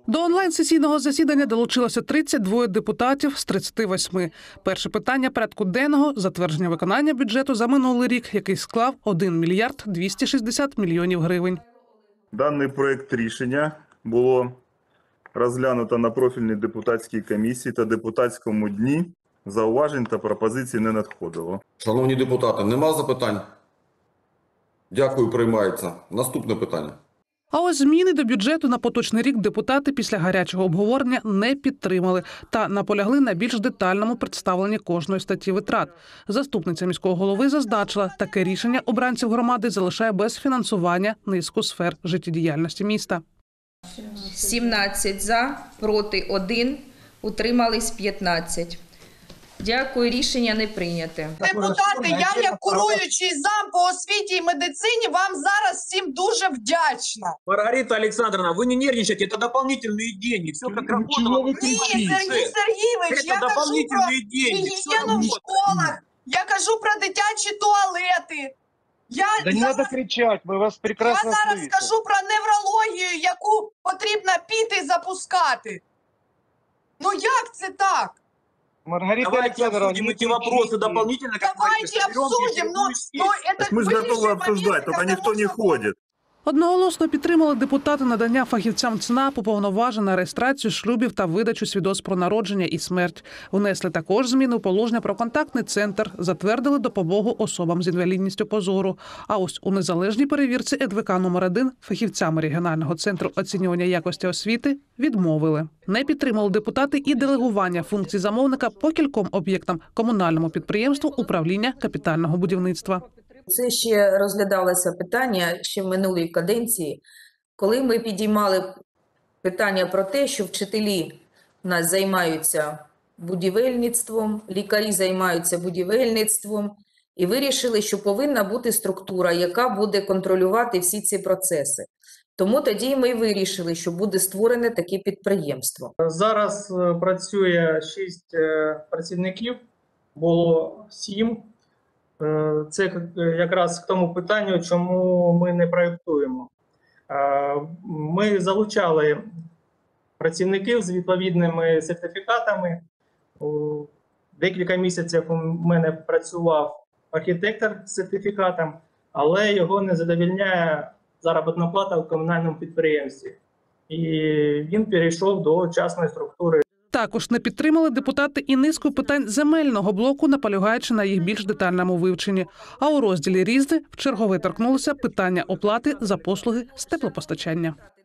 До онлайн-сесійного засідання долучилося 32 депутатів з 38. Перше питання порядку денного – затвердження виконання бюджету за минулий рік, який склав 1 мільярд 260 мільйонів гривень. Даний проект рішення було розглянуто на профільній депутатській комісії та депутатському дні. Зауважень та пропозицій не надходило. Шановні депутати, нема запитань? Дякую, приймається. Наступне питання. А ось зміни до бюджету на поточний рік депутати після гарячого обговорення не підтримали та наполягли на більш детальному представленні кожної статті витрат. Заступниця міського голови зазначила, таке рішення обранців громади залишає без фінансування низку сфер життєдіяльності міста. 17 за, проти 1, утримались 15. Дякую, рішення не прийняте. Депутати, я як куруючий зам по освіті і медицині вам зараз всім дуже вдячна. Маргарита Александровна, вы не нервничайте, это дополнительные деньги. Все как работало. Ні, Сергій Сергійович, я кажу про гігієну в школах, я кажу про дитячі туалети. Да не надо кричать, мы вас Я прекрасно зараз слышим. кажу про неврологію, яку потрібно піти запускати. Ну як це так? Маргарита Давайте Александровна, обсудим не эти вопросы кричите. дополнительно. Как Давайте обсудим, но это Мы же вырежем готовы обсуждать, моменты, только когда никто не можно ходит. Одноголосно підтримали депутати надання фахівцям ЦНАПу повноважень на реєстрацію шлюбів та видачу свідоцтв про народження і смерть. Внесли також зміни у положення про контактний центр, затвердили допомогу особам з інвалідністю по зору. А ось у незалежній перевірці ЕДВК номер 1 фахівцями регіонального центру оцінювання якості освіти відмовили. Не підтримали депутати і делегування функцій замовника по кільком об'єктам комунальному підприємству управління капітального будівництва. Це ще розглядалося питання ще в минулій каденції, коли ми підіймали питання про те, що вчителі у нас займаються будівельництвом, лікарі займаються будівельництвом, і вирішили, що повинна бути структура, яка буде контролювати всі ці процеси. Тому тоді ми вирішили, що буде створене таке підприємство. Зараз працює 6 працівників, було 7. Це якраз к тому питанню, чому ми не проєктуємо. Ми залучали працівників з відповідними сертифікатами. Декілька місяців у мене працював архітектор з сертифікатом, але його не задовольняє заробітна плата в комунальному підприємстві. І він перейшов до частної структури. Також не підтримали депутати і низку питань земельного блоку, наполягаючи на їх більш детальному вивченні. А у розділі «Різне» вчергове торкнулося питання оплати за послуги з теплопостачання.